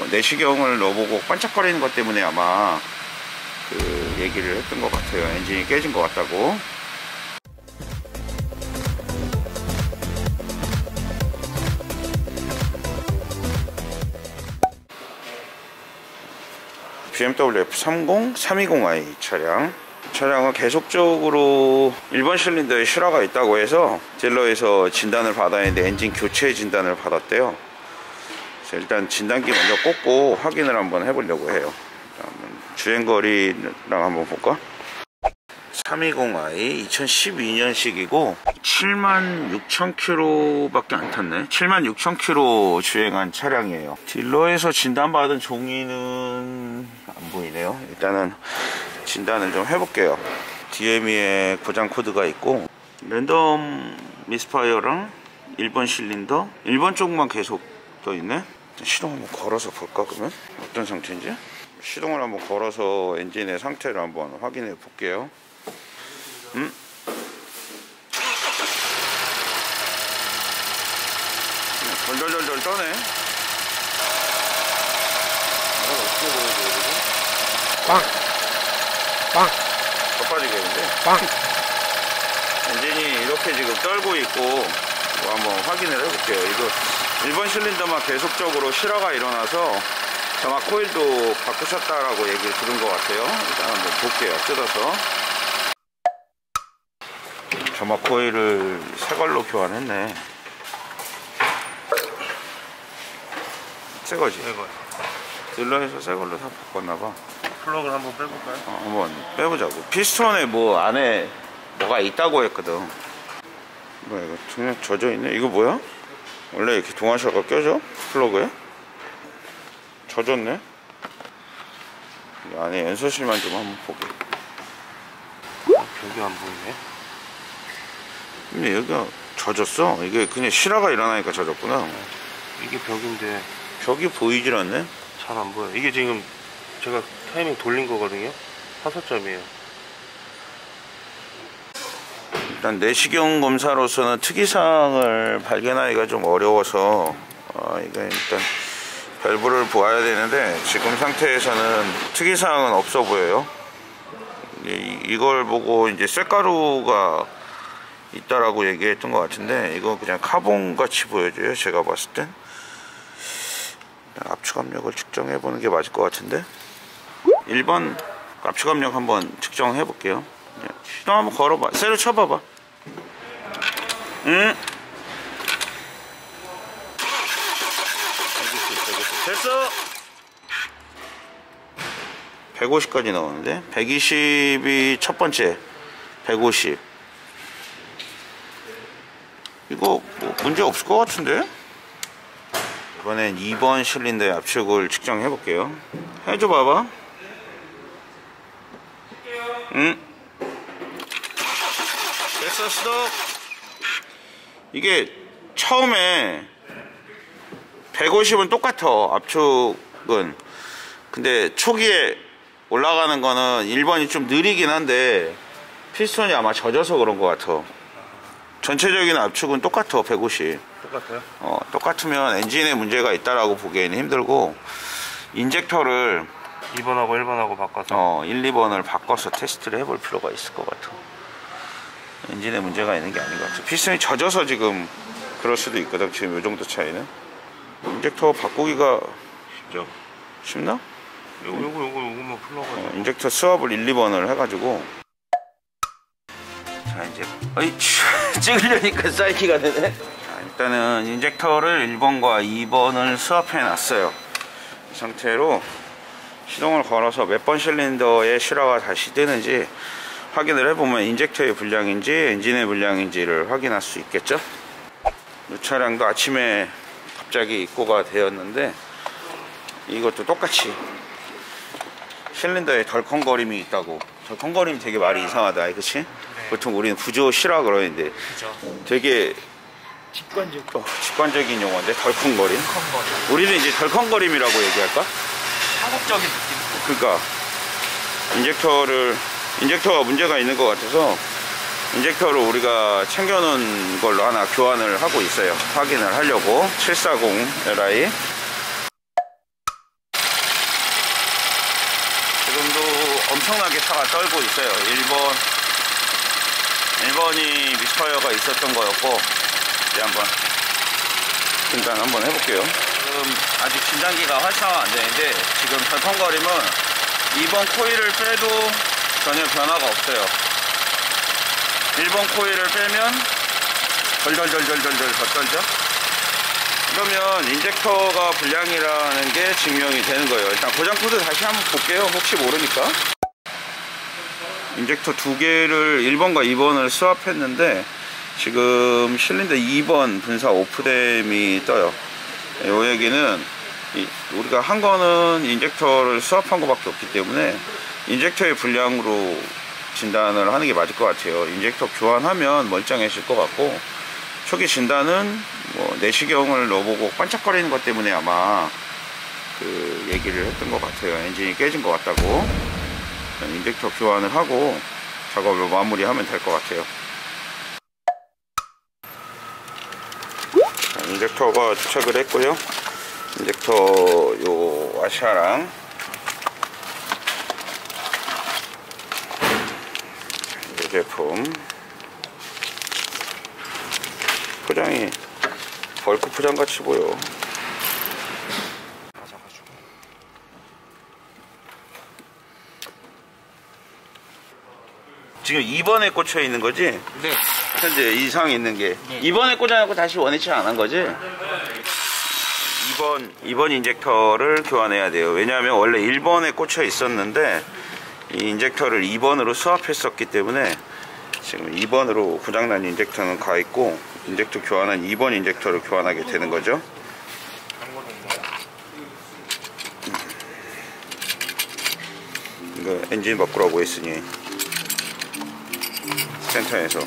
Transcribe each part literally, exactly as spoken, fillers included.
내시경을 넣어보고 반짝거리는 것 때문에 아마 그 얘기를 했던 것 같아요. 엔진이 깨진 것 같다고. 비엠더블유 에프 삼십, 삼이십 아이 차량. 차량은 계속적으로 일 번 실린더에 실화가 있다고 해서 딜러에서 진단을 받아야 하는데 엔진 교체 진단을 받았대요. 그래서 일단 진단기 먼저 꽂고 확인을 한번 해보려고 해요. 주행거리랑 한번 볼까? 삼이십 아이 이천십이 년식이고 칠만 육천 킬로미터 밖에 안 탔네. 칠만 육천 킬로미터 주행한 차량이에요. 딜러에서 진단받은 종이는 안 보이네요. 일단은 진단을 좀 해볼게요. 디엠이에 고장 코드가 있고 랜덤 미스파이어랑 일 번 실린더 일 번 쪽만 계속 떠있네. 시동 한번 걸어서 볼까? 그러면 어떤 상태인지 시동을 한번 걸어서 엔진의 상태를 한번 확인해 볼게요. 음? 덜덜덜덜 떠네. 이걸 어떻게 보여줘야 되지? 빵! 빵! 더 빠지겠는데? 빵! 엔진이 이렇게 지금 떨고 있고 이거 한번 확인을 해볼게요. 이거 일 번 실린더만 계속적으로 실화가 일어나서 점화 코일도 바꾸셨다라고 얘기를 들은 것 같아요. 일단 한번 볼게요. 뜯어서 점화 코일을 새걸로 교환했네. 새거지? 새거. 딜러에서 새걸로 다 바꿨나봐. 플러그를 한번 빼볼까요? 어, 한번 빼보자고. 피스톤에 뭐 안에 뭐가 있다고 했거든. 뭐야 이거 그냥 젖어있네. 이거 뭐야? 원래 이렇게 동화샤가 껴져? 플러그에? 젖었네. 이 안에 연소실만 좀 한번 보게. 벽이 안 보이네. 근데 여기가 젖었어. 이게 그냥 실화가 일어나니까 젖었구나. 이게 벽인데 벽이 보이질 않네. 잘 안 보여. 이게 지금 제가 타이밍 돌린 거거든요. 다섯 점이에요. 일단 내시경 검사로서는 특이사항을 발견하기가 좀 어려워서 어, 이거 일단 밸브를 보아야 되는데 지금 상태에서는 특이사항은 없어 보여요. 이, 이걸 보고 이제 쇳가루가 있다라고 얘기했던 것 같은데 이거 그냥 카본 같이 보여줘요. 제가 봤을 땐 압축 압력을 측정해 보는 게 맞을 것 같은데 일 번 압축 압력 한번 측정해 볼게요. 시동 한번 걸어봐. 세로 쳐봐봐. 응? 됐어. 백오십까지 나오는데 백이십이 첫 번째. 백오십. 이거 뭐 문제 없을 것 같은데? 이번엔 이 번 실린더의 압축을 측정해 볼게요. 해줘 봐봐. 응? 됐어. 스톱. 이게 처음에 백오십은 똑같아. 압축은. 근데 초기에 올라가는 거는 일 번이 좀 느리긴 한데 피스톤이 아마 젖어서 그런 것 같아. 전체적인 압축은 똑같아. 백오십. 똑같아요? 어, 똑같으면 엔진에 문제가 있다라고 보기에는 힘들고 인젝터를 이 번하고 일 번하고 바꿔서 어, 일, 이 번을 바꿔서 테스트를 해볼 필요가 있을 것 같아. 엔진에 문제가 있는 게 아닌 것 같아. 피스톤이 젖어서 지금 그럴 수도 있거든. 지금 이 정도 차이는. 인젝터 바꾸기가 쉽죠? 쉽나? 요거 요거 요거 요거만 풀러가지고 어, 인젝터 스왑을 일, 이 번을 해가지고 자 이제 어이 찍으려니까 사이키가 되네. 자, 일단은 인젝터를 일 번과 이 번을 스왑해 놨어요. 이 상태로 시동을 걸어서 몇 번 실린더에 실화가 다시 뜨는지 확인을 해보면 인젝터의 불량인지 엔진의 불량인지를 확인할 수 있겠죠. 이 차량도 아침에 갑자기 입고가 되었는데 이것도 똑같이 실린더에 덜컹거림이 있다고. 덜컹거림이 되게 말이 이상하다, 그치? 네. 보통 우리는 구조 실화 그러는데 그쵸. 되게 직관적 어, 직관적인 용어인데 덜컹거림. 덜컹거림. 우리는 이제 덜컹거림이라고 얘기할까? 한국적인 느낌. 그러니까 인젝터를 인젝터가 문제가 있는 것 같아서 인젝터를 우리가 챙겨놓은 걸로 하나 교환을 하고 있어요. 확인을 하려고. 칠백사십 엘 아이 지금도 엄청나게 차가 떨고 있어요. 일 번 일 번이 미스파이어가 있었던 거였고, 이제 한번 진단 한번 해볼게요. 지금 아직 진단기가 활성화 안 되는데, 지금 덜컹거림은 이 번 코일을 빼도 전혀 변화가 없어요. 일 번 코일을 빼면 덜덜덜덜덜덜 더 떨죠. 그러면 인젝터가 불량이라는 게 증명이 되는 거예요. 일단 고장 코드 다시 한번 볼게요. 혹시 모르니까. 인젝터 두 개를 일 번과 이 번을 스왑했는데 지금 실린더 이 번 분사 오프됨이 떠요. 이 얘기는 우리가 한 거는 인젝터를 스왑한 것밖에 없기 때문에 인젝터의 불량으로 진단을 하는 게 맞을 것 같아요. 인젝터 교환하면 멀쩡해질 것 같고, 초기 진단은 뭐 내시경을 넣어보고 반짝거리는 것 때문에 아마 그 얘기를 했던 것 같아요. 엔진이 깨진 것 같다고. 인젝터 교환을 하고 작업을 마무리하면 될 것 같아요. 자, 인젝터가 도착을 했고요. 인젝터 요 아시아랑 이 제품 포장이 벌크 포장 같이 보여. 지금 이 번에 꽂혀 있는 거지? 네. 현재 이상 있는 게. 네. 이 번에 꽂아놓고 다시 원위치 안 한 거지? 이 번, 이 번 인젝터를 교환해야 돼요. 왜냐하면 원래 일 번에 꽂혀 있었는데 이 인젝터를 이 번으로 스왑했었기 때문에 지금 이 번으로 고장난 인젝터는 가 있고, 인젝터 교환은 이 번 인젝터를 교환하게 되는 거죠. 이거 엔진 바꾸라고 했으니 센터에서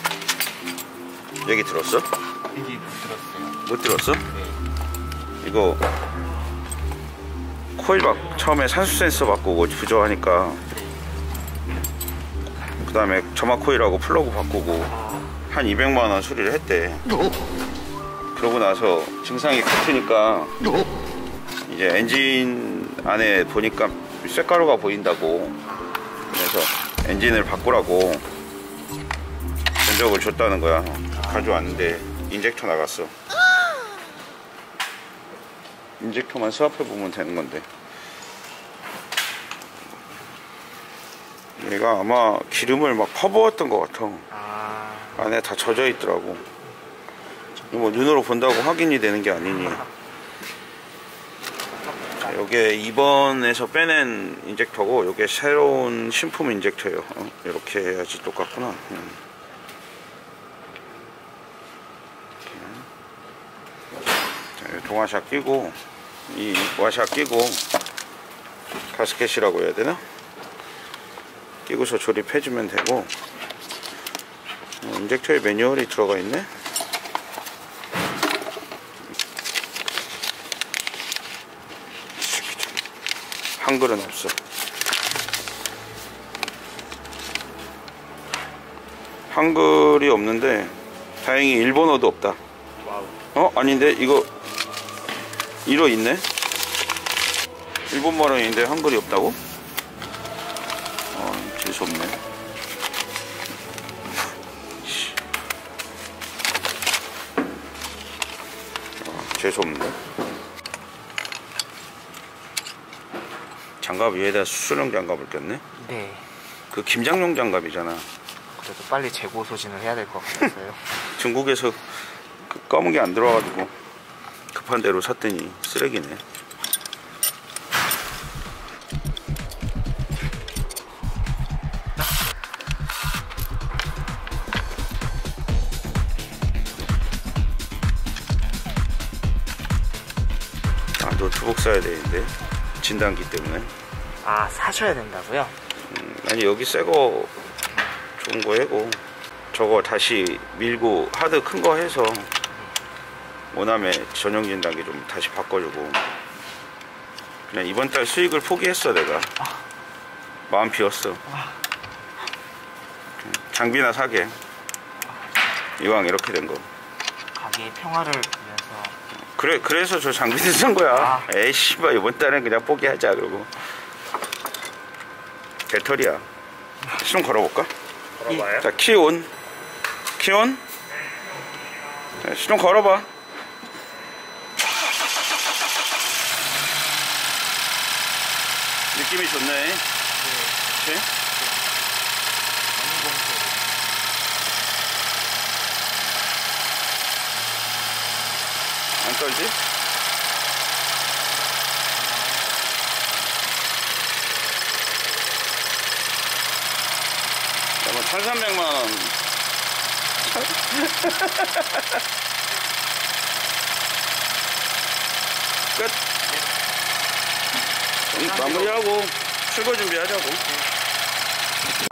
얘기 들었어? 얘기 못 들었어요. 못 들었어? 네. 이거 코일 바, 처음에 산수 센서 바꾸고 부조하니까 그 다음에 점화 코일하고 플러그 바꾸고 한 이백만 원 수리를 했대. 그러고 나서 증상이 같으니까 이제 엔진 안에 보니까 쇳가루가 보인다고, 그래서 엔진을 바꾸라고 견적을 줬다는 거야. 가져왔는데 인젝터 나갔어. 인젝터만 스왑해보면 되는 건데, 얘가 아마 기름을 막 퍼부었던 것 같아. 아, 안에 다 젖어 있더라고. 뭐 눈으로 본다고 확인이 되는 게 아니니. 자, 요게 이 번에서 빼낸 인젝터고, 요게 새로운 신품 인젝터예요. 어? 이렇게 해야지 똑같구나. 음. 자, 요 동화샷 끼고, 이 와샷 끼고, 가스켓이라고 해야 되나? 끼고서 조립해주면 되고, 어, 인젝터에 매뉴얼이 들어가 있네. 한글은 없어. 한글이 없는데 다행히 일본어도 없다. 와우. 어? 아닌데 이거 일어 있네? 일본말은 있는데 한글이 없다고? 아, 재수없네. 아, 재수없네. 장갑 위에다 수술용 장갑을 꼈네? 네. 그 김장용 장갑이잖아. 그래도 빨리 재고 소진을 해야 될 것 같아서요. 중국에서 그 검은 게 안 들어와가지고 급한 대로 샀더니 쓰레기네. 아, 노트북 사야 되는데 진단기 때문에. 아, 사셔야 된다고요? 음, 아니 여기 새거 좋은 거 해고 저거 다시 밀고 하드 큰 거 해서 오남에 전용 진단기 좀 다시 바꿔주고, 그냥 이번 달 수익을 포기했어 내가. 마음 비웠어. 장비나 사게. 이왕 이렇게 된 거. 가게의 평화를 위해서. 그래 그래서 저 장비를 산 거야. 아. 에이 씨발 이번 달엔 그냥 포기하자 그러고. 배터리야. 시동 걸어볼까? 걸어봐요. 자, 키온. 키온. 자, 시동 걸어봐. 느낌이 좋네. 그치? 안 떨지? 야, 뭐 천삼백만 원. 끝. 그럼 마무리하고 출고 준비하자고.